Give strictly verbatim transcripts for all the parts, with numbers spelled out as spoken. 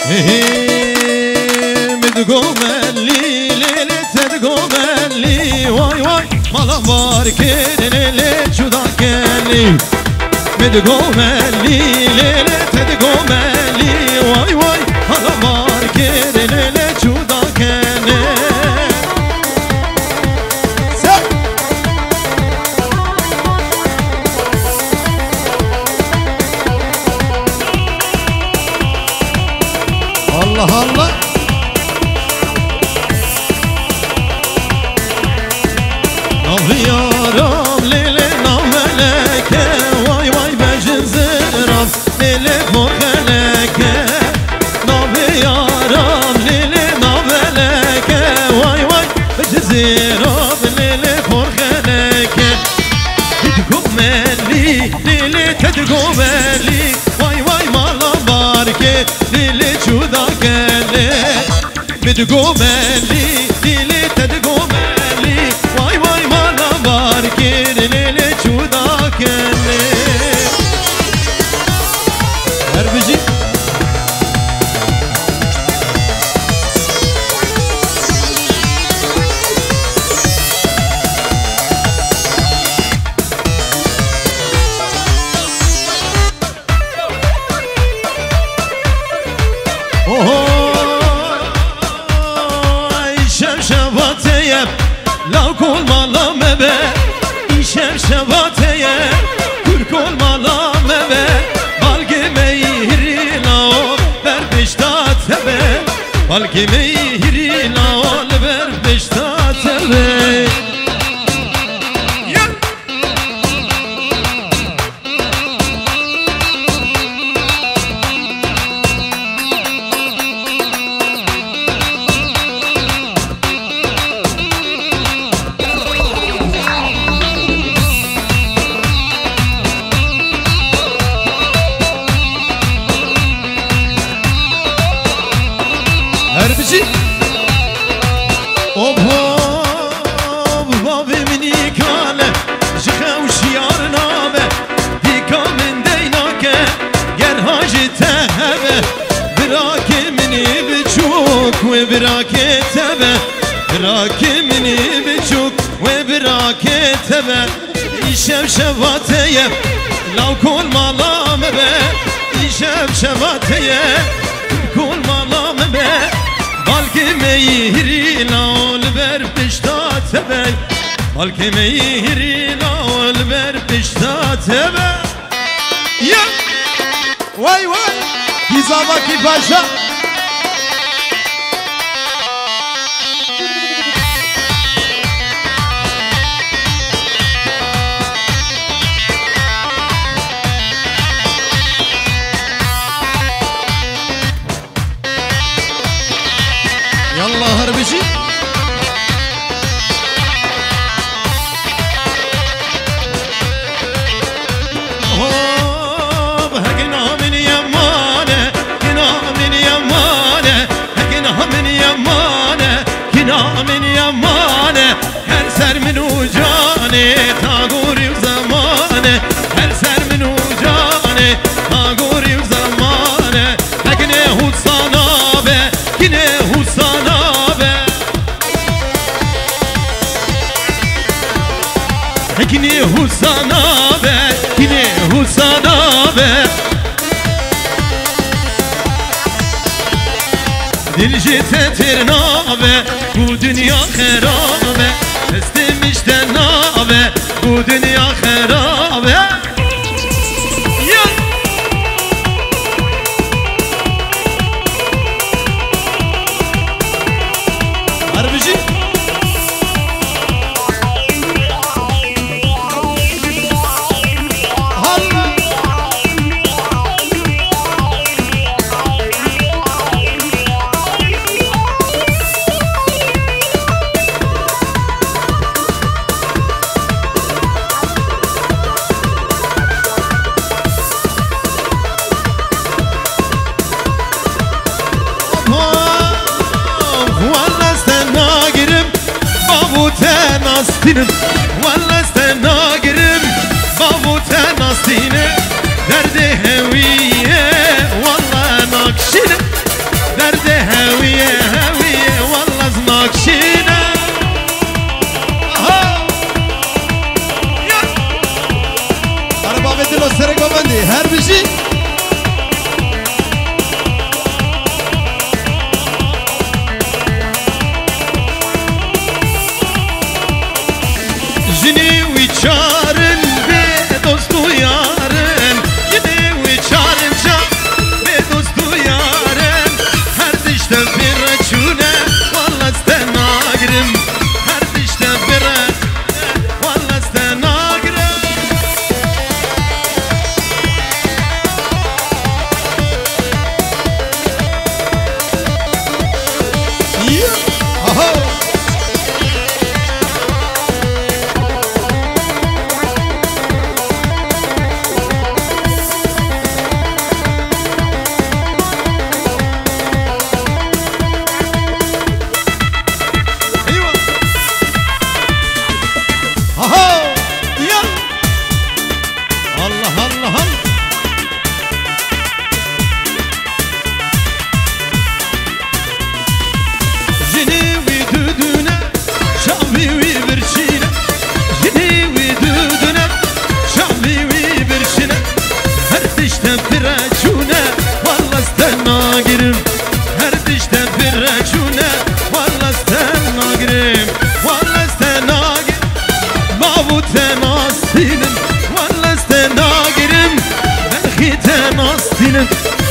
مدگو ملی لیلی تدگو ملی وای وای مالا بار که لیلی جدا کلی مدگو ملی لیلی تدگو ملی وای وای مالا بار که لیلی جدا کلی الله الله نافيارم ليلي نافلك واي واي بجزرم ليلي فوقلك نافيارم ليلي نافلك واي واي بجزرم ليلي فوقلك تدقو مالي ليلي تدقو مالي واي واي مالا باركي ليلي جودا كالي بدقو مالي ليلي تدقو مالي واي واي مالا باركي ليلي جودا كالي هربجي لو كل مالا مبه ایشم شباتیه کل کل مالا مبه بالگی میری لاول بر بشتات به بالگی میری لاول بر بشتات به هربجي اوب اوب بابي مني كاله جخا وشيار نامه ديكا من ديناك گر هاجي تهبه براك مني بچوك وبراك تبه براك مني بچوك وبراك تبه ايشم شباتيه لو كل مالا مبه ايشم شباتيه كل مالا مبه بالكي ميهري لول بر بشتات بي بالكي ميهري لول بر بشتات بي يا واي واي كيزاباكي باشا يلا هربجي هوب هقنا من يمانه كنا من يمانه هقنا من يمانه كنا من يمانه هر سر من وجانه تاغوري وزمانه هر سر من وجانه تاغوري وزمانه هقنا هو صنابه كنا هو صنابه كني هو صنابه كني هو صنابه دل جت ترنابه بو دنیا خرابه استمش تنابه بو دنیا خرابه ناستینم والله استناگرم بابو تناستینم درد هویه والله ناکشینم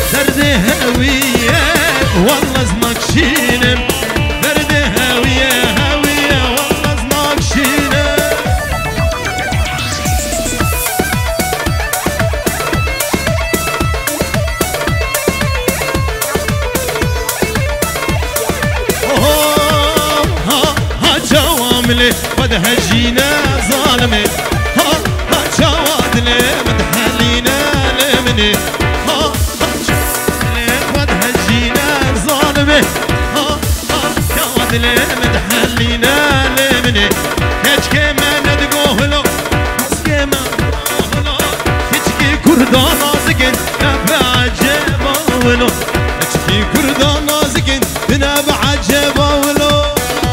درد هویه والله زمک شینم درد هویه هویه والله زمک شینم جواملي ودهجينا ظالمي ها ها جوادلي مدحلينا لمني ها ها جوادلي ودهجينا ظالمي ها ها جوادلي مدحلينا لمني هيك كما ندقوهلو بس كما ندقوهلو هيك كردانا زقن نبع جباولو هيك كردانا زقن نبع جباولو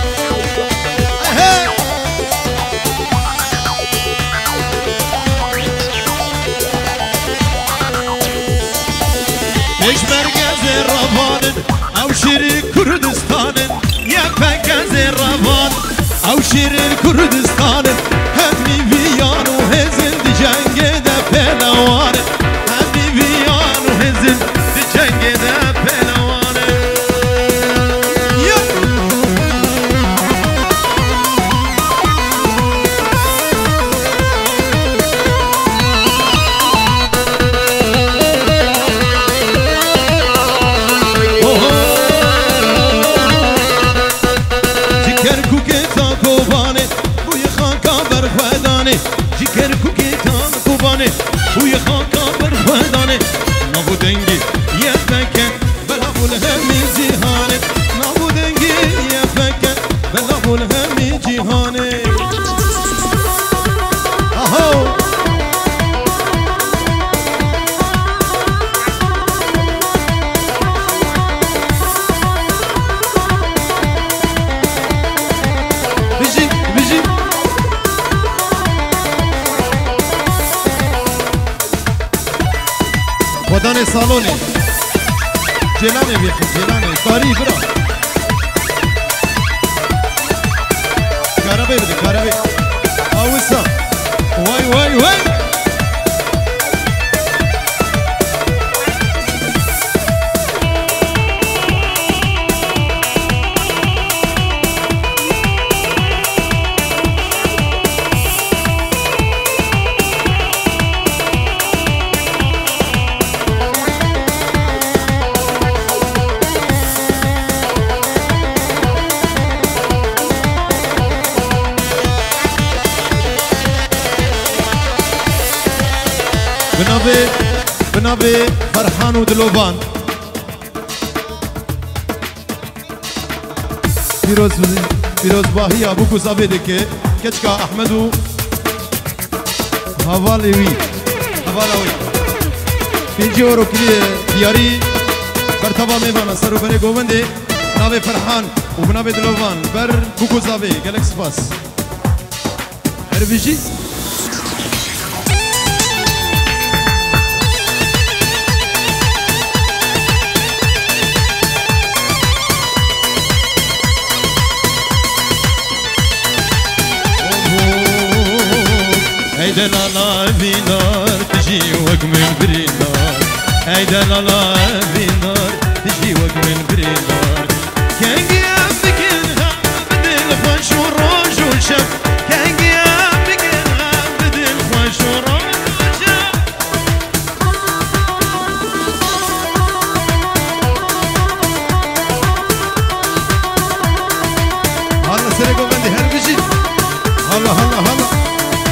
ايش مركز الربان او شريك كردستان يا مركز الربان او شريك كردستان همي فيان وهزل دي جنگ ده پهلوان همي فيان وهزل دي جنگ ده پهلوان جگر کوکیتان کوبانه وی خاکا برخوادانه نبودنگی یه فکر بلا بول همی جهانه نبودنگی یه فکر بلا بول همی جهانه آهو بجی بجی ودان سالوني جيلاني بيحي جيلاني كاري برا كاربي بدي كاربي اوسا واي واي واي بنابي بنابي فرحان ودلوبان فيروز فيروز باهي ابو كوزابي دكه كچكا احمدو حوالي حوالوي بيجي ورو كلي دياري برتبا ميبانا سرو بري گووندي بنابي فرحان وبنابي دلوبان بر كوزابي گالكس باس هربيجي هيدا لالا بينار تجي وق من برينار هيدا لالا بينار تجي وق من برينار كان قيام بكنها بدل خوش وروج وشم كان قيام بكنها بدل خوش وروج وشم هلا سرقوا بندي هربجي هلا هلا هلا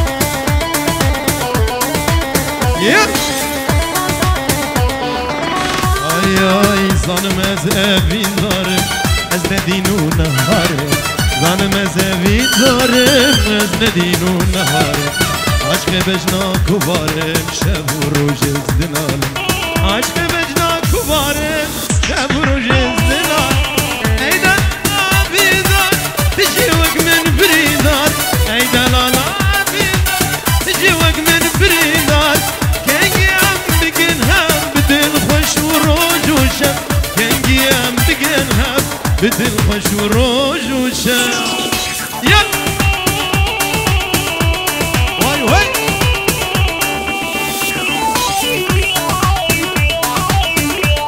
آی آی زانم از اوین دارم از ندین و نهارم زانم از اوین دارم از ندین و نهارم عشق بجنا کوبارم شب و روز زدنالم عشق بجنا کوبارم شب و روز زدنالم ایدن آبیدار تجی وق من بریدار ایدن آبیدار تجی وق من بریدار بدل خوش و روز و شب یک وای وای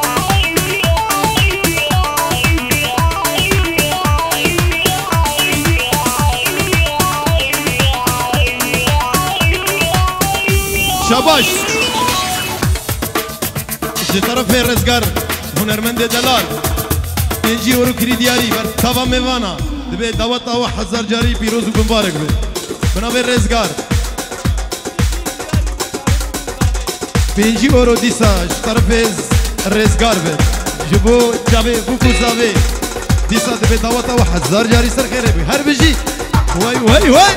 جي طرف الرزقار هنرمند دلال بينجي ورو كري دياري بر تابا ميوانا دبي دعوت او هزار جاري بيروز ومبارك بي بنا بالرزقار بينجي ورو ديسا طرف الرزقار بي جبو جابي بوكو زابي ديسا دبي دعوت او هزار جاري سر خير بي هر بيجي واي واي واي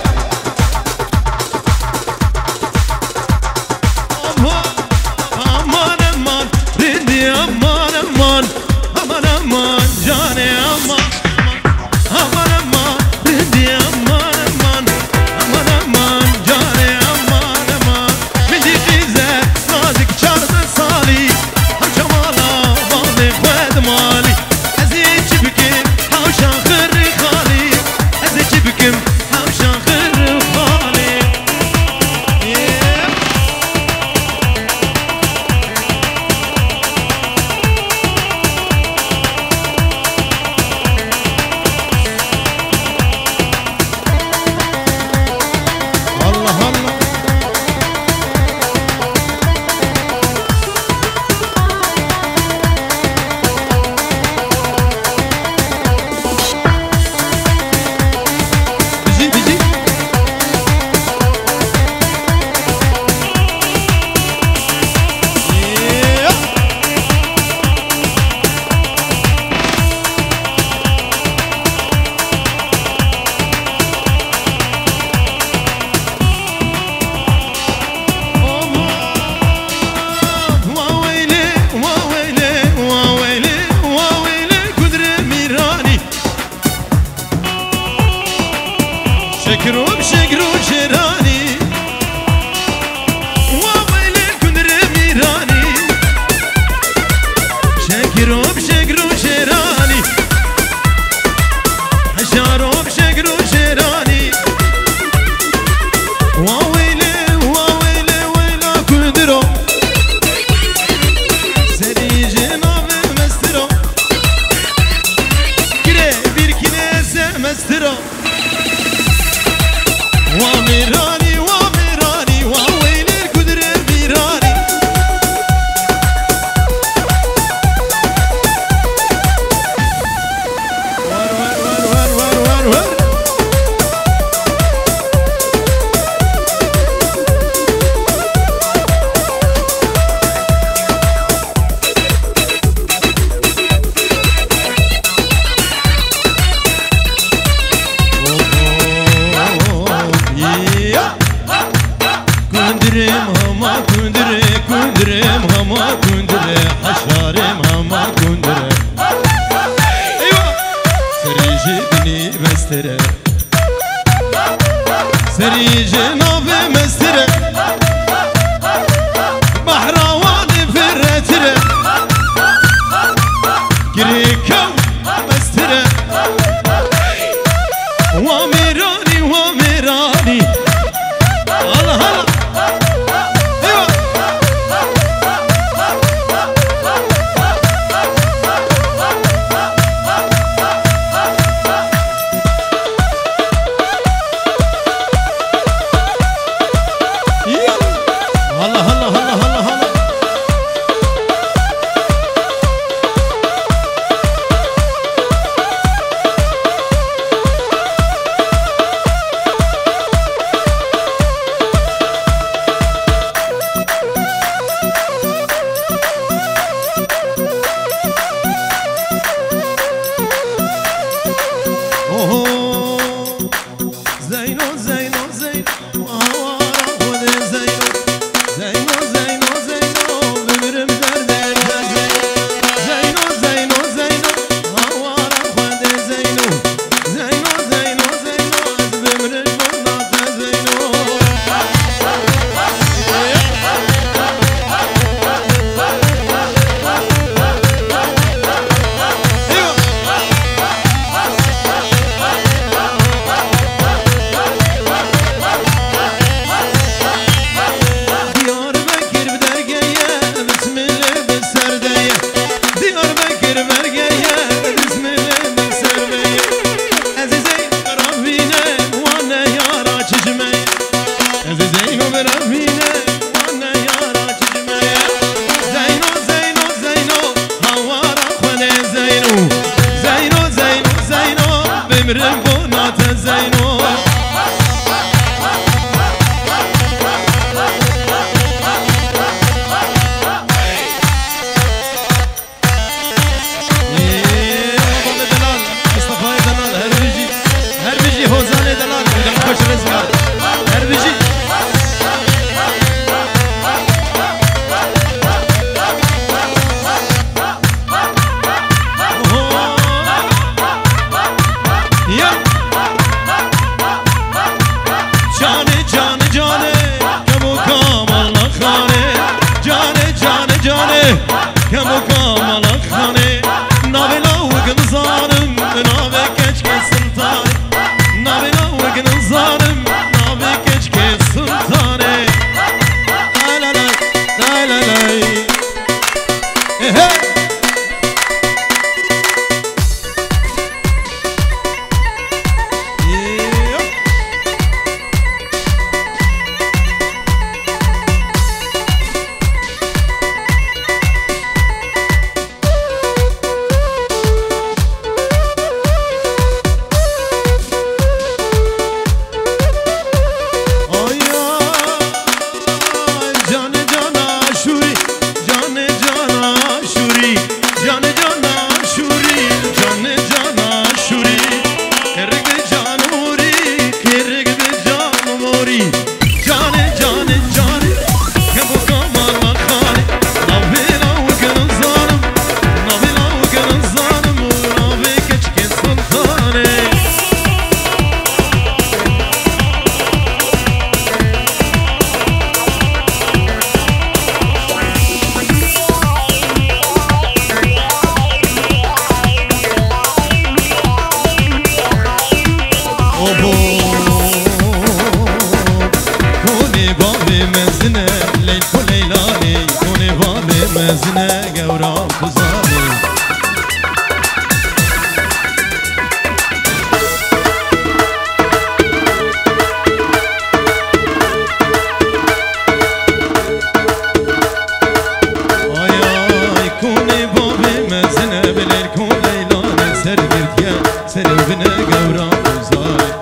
aman aman aman aman cane aman aman aman rindi aman aman aman aman cane aman aman mindi khize nazik çarda sali hamşamala vali khwed mali ezi çibkim havşan khırri khali ezi çibkim havşan khırri khali شكروب شكروب شراني وويل كندر ميراني شكروب شكروب شراني شاروب شكروب شراني وويل وويل ويل كندرو سري جناب مسترو كره bir kinese mestro واميراني واميراني وويل القدر الميراني ور ور ور ور ور ور ور كندرم هما كندر كندرم هما كندر حشارم هما كندر ايوه سريجي بني مستره سريجي نوبي مستره بحراواني فرتره كريكو مستره واميراني واميراني هلا هلا مالا خانه نابلا وگن زارم نابه کچک سلطان نابلا وگن زارم نابه کچک سلطانه لا لا لا لا لا لا مزنه گورا بزاره آی کنه باب مزنه بلر کن لیلانه سر گردیه سر بنه گورا بزاره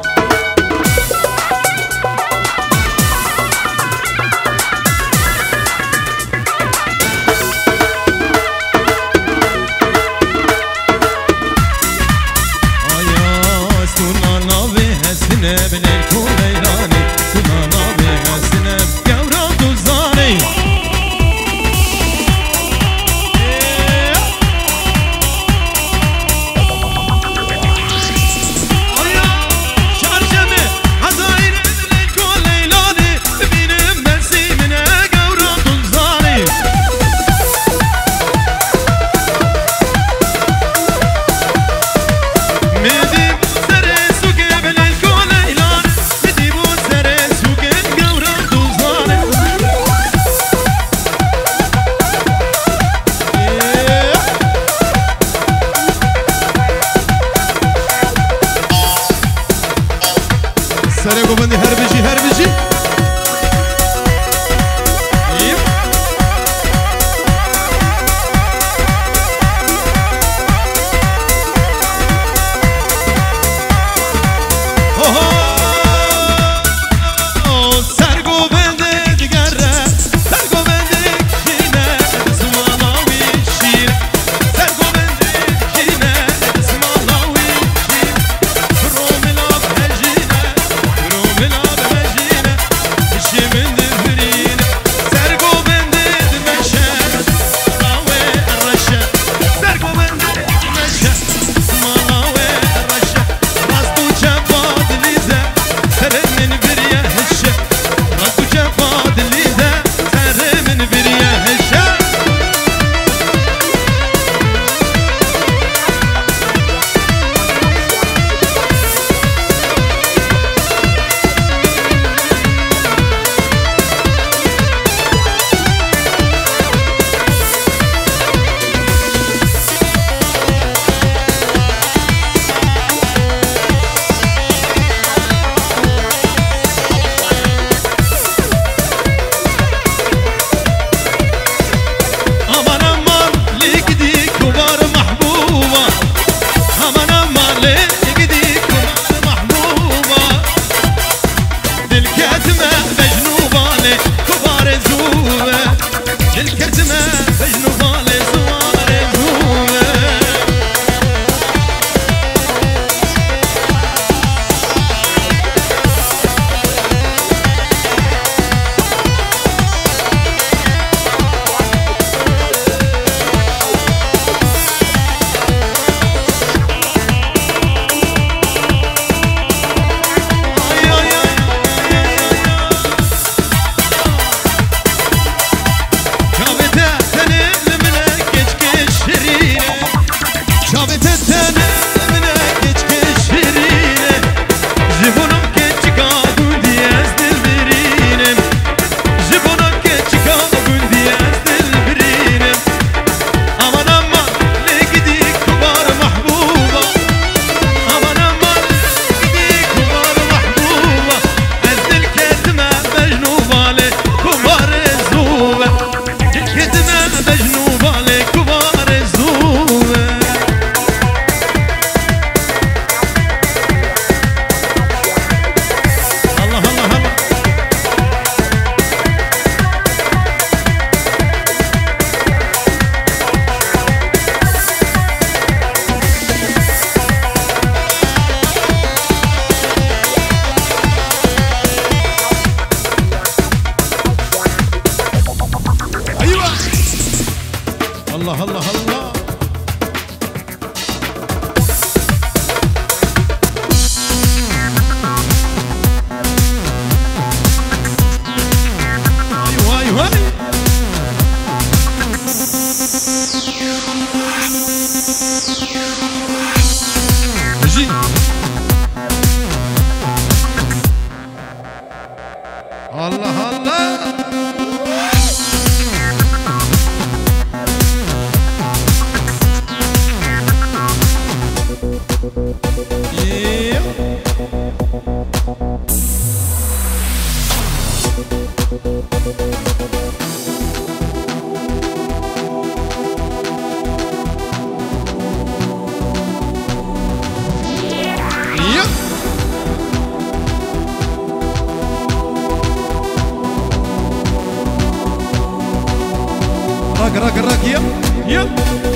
راك راك راك يب يب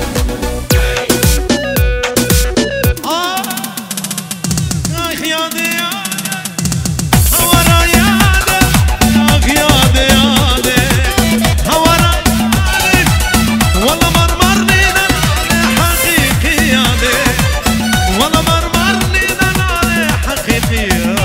آه يا خيادي هورا يادي يا خيادي يادي هورا يادي والله مرمرني نالي حقيقي يادي والله مرمرني نالي حقيقي يادي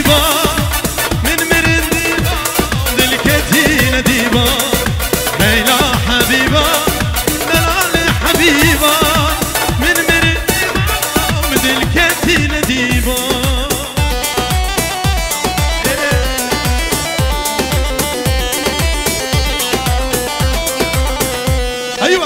حبيبة من مرد ديبا دلكتي نديبة ليلى حبيبة دلال حبيبة من مرد ديبا دلكتي نديبة أيوة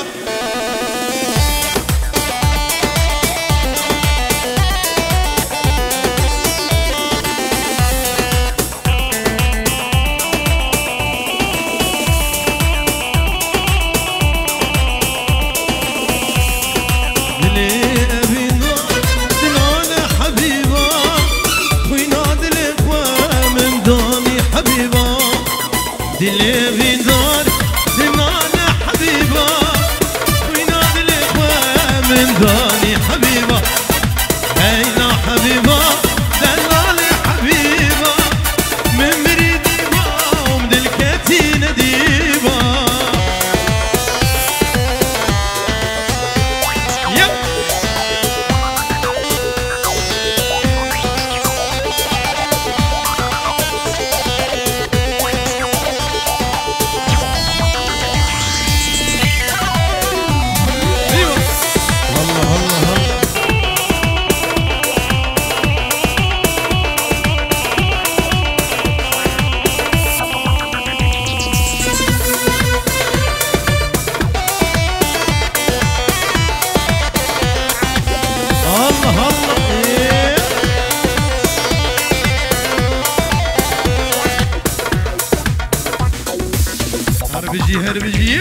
دلي بيدار زمان حبيبة وينادي الإخوة من داني حبيبة هينا حبيبة دلالي حبيبة من مريديبة ومدلكتي نديبة يب هربجي هربجي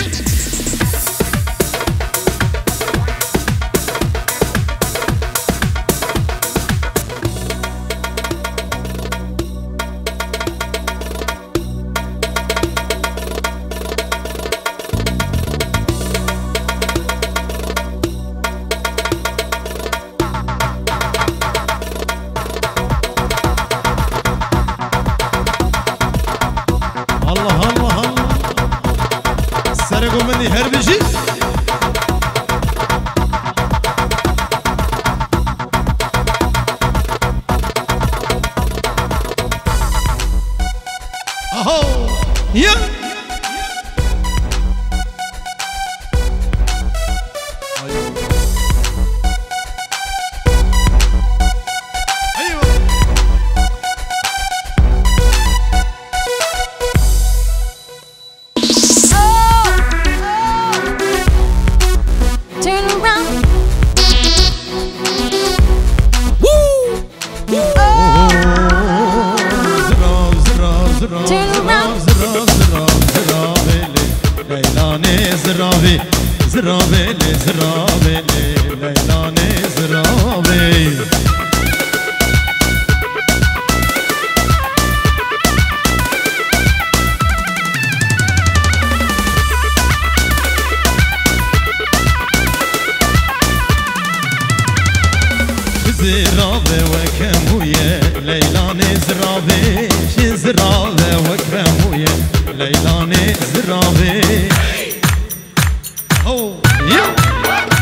الله الله الله سرقوا مني هربجي اهو يا زرابي زرابي زرابي ليلاني زرابي زرابي وكموية ليلاني زرابي شي زرابي وكموية ليلاني زرابي Oh, yeah.